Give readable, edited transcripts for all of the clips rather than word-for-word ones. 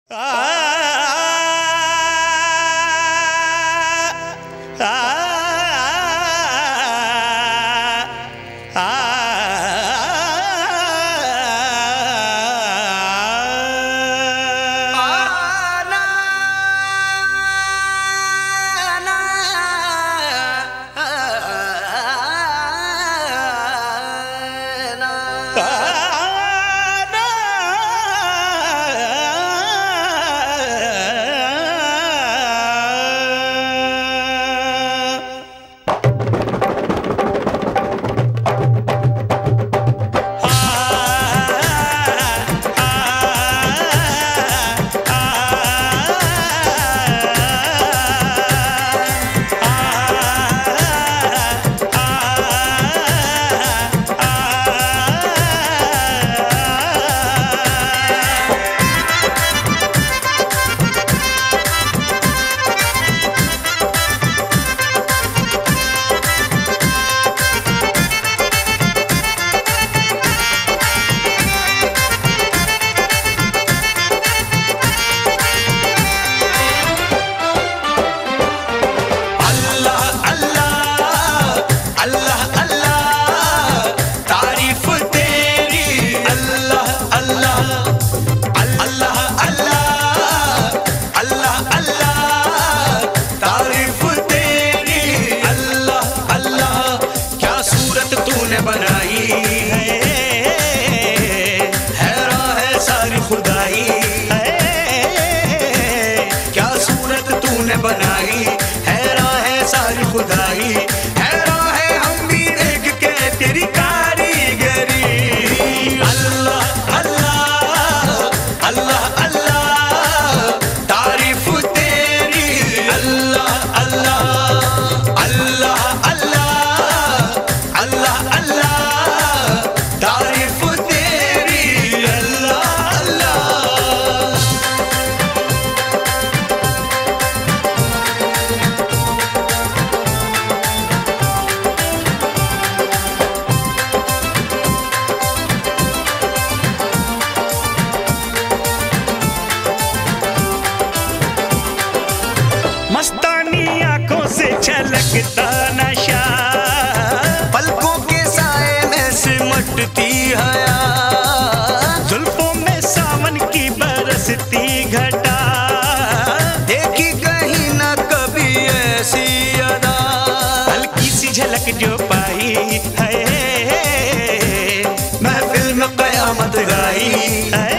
मस्तानी आंखों से छलकता नशा, पलकों के साए में सिमटती हया, जुल्फों में सावन की बरसती घटा, देखी कहीं न कभी ऐसी अदा, हल्की सी झलक जो पाई है महफिल में कयामत गाई है,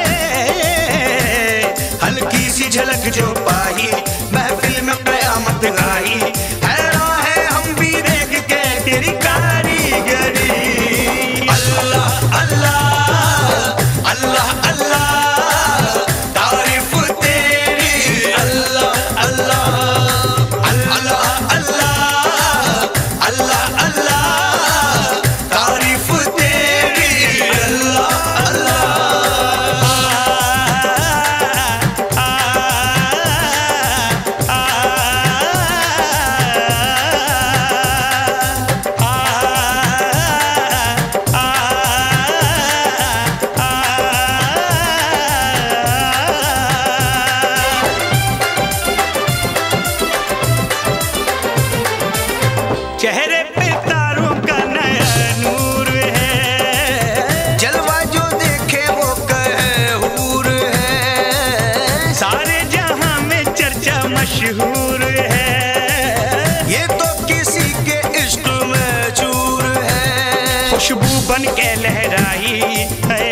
हल्की सी झलक जो पाई महफिल में कयामत गाई। हैरान है हम भी देख के तेरी कारीगरी। अल्लाह अल्लाह अल्लाह अल्लाह तारीफ तेरी। अल्लाह अल्लाह अल्लाह अल्लाह अल्लाह अल्लाह तारीफ तेरी। अल्लाह अल्लाह चेहरे पे तारों का नया नूर है, जलवा जो देखे वो कहे हूर है, सारे जहां में चर्चा मशहूर है, ये तो किसी के इश्क में चूर है। खुशबू बन के लहराई है,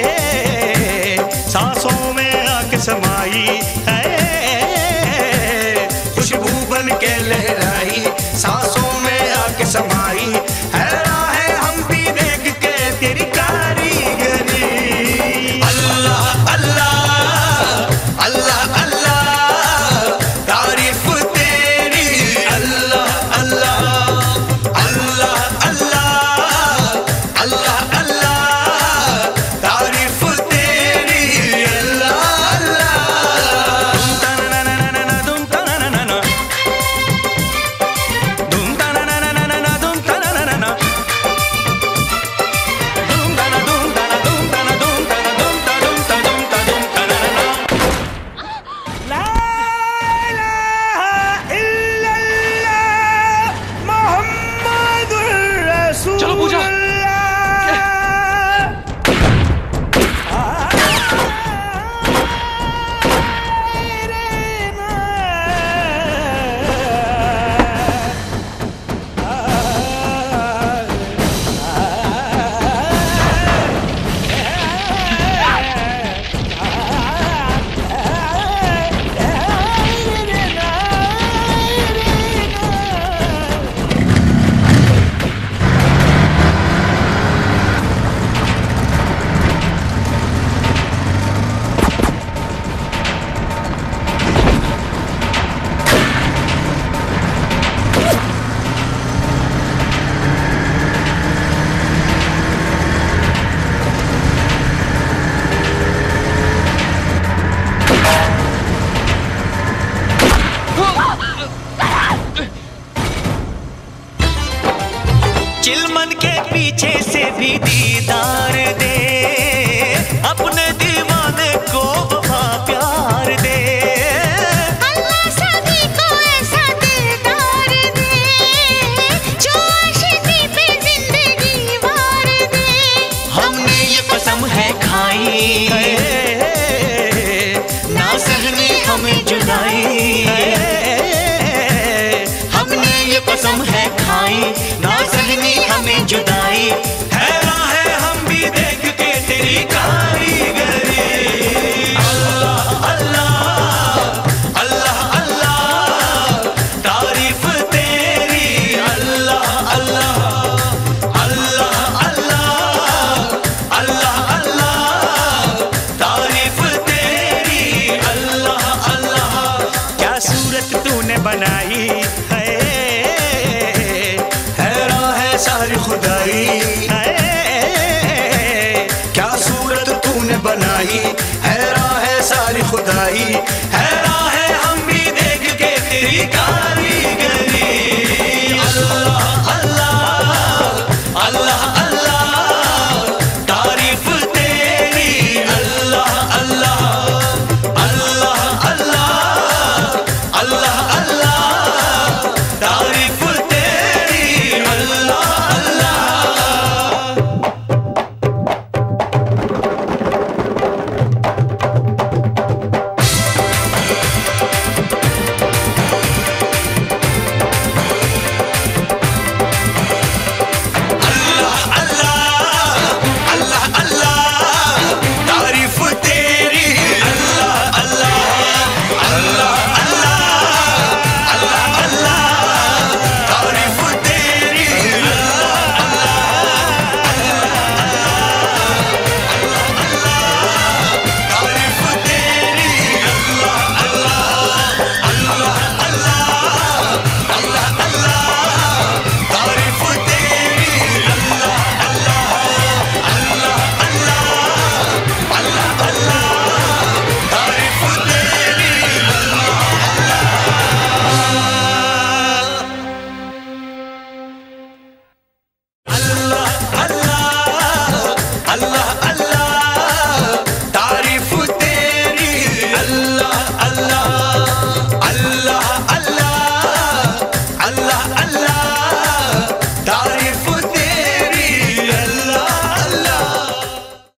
सांसों में आके समाई है, खुशबू बन के लहराई सांसों में आके समाई। हैरान है हम भी देख के तेरी कारीगरी। अल्लाह अल्लाह अल्लाह अल्लाह तारीफ तेरी। अल्लाह अल्लाह अल्लाह अल्लाह अल्लाह अल्लाह तारीफ तेरी। अल्लाह अल्लाह तुम भी दीदार दे, अपने दीवाने को वफा प्यार दे। अल्लाह सभी को ऐसा दिलदार दे, जो आशिकी पे जिंदगी वार दे। हमने ये कसम है खाई, ना सहने हमें जुदाई। हमने ये कसम है खाई, ना सहने हमें जुदाई। हैरान है हम भी देख के तेरी कारीगरी। अल्लाह अल्लाह अल्लाह अल्लाह तारीफ तेरी। अल्लाह अल्लाह अल्लाह अल्लाह अल्लाह अल्लाह तारीफ तेरी। अल्लाह अल्लाह क्या सूरत तूने बनाई है, हैरान है सारी खुदाई। क्या सूरत तूने बनाई, हैरान है सारी खुदाई।